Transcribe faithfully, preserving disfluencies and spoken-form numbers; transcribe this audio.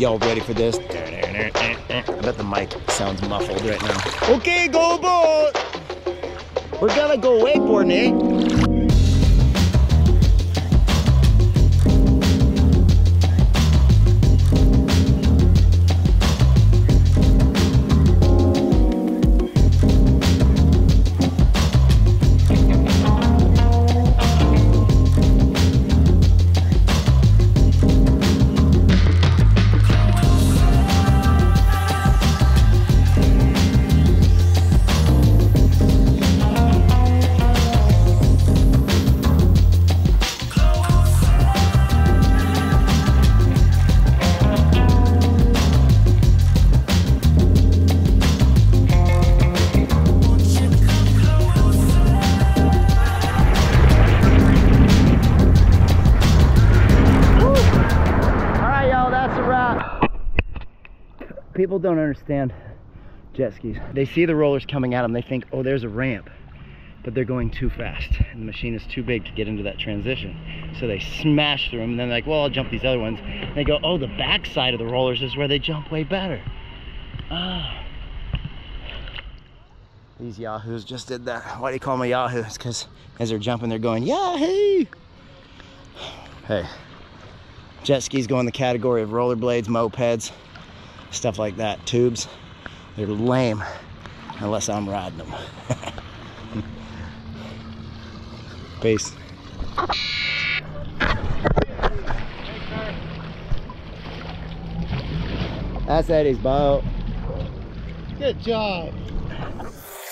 Y'all ready for this? I bet the mic sounds muffled right now. Okay, go boat! We're gonna go wakeboarding, eh? People don't understand jet skis. They see the rollers coming at them, they think, oh, there's a ramp, but they're going too fast and the machine is too big to get into that transition. So they smash through them and then they're like, well, I'll jump these other ones. And they go, oh, the back side of the rollers is where they jump way better. Ah. These yahoos just did that. Why do you call them a yahoo? It's because as they're jumping, they're going, yahoo! Hey, jet skis go in the category of rollerblades, mopeds, stuff like that, tubes. They're lame unless I'm riding them. Peace. That's Eddie's boat. Good job.